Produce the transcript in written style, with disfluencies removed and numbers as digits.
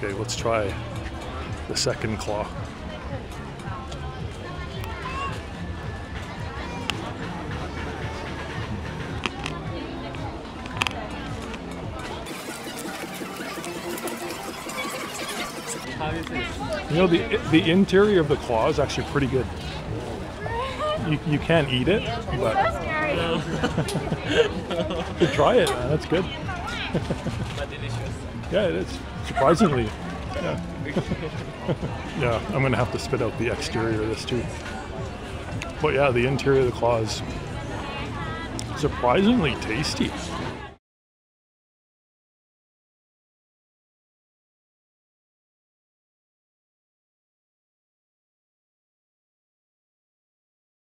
Okay, let's try the second claw. You know, the interior of the claw is actually pretty good. You can't eat it, but you try it, man. That's good. But delicious. Yeah, it is. Surprisingly. Yeah. Yeah, I'm gonna have to spit out the exterior of this too. But yeah, the interior of the claw is surprisingly tasty.